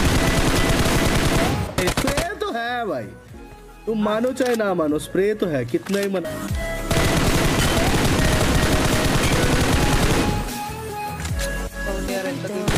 Spray तो है भाई, तुम मानो चाहे ना मानो, स्प्रे तो है, कितना ही मना।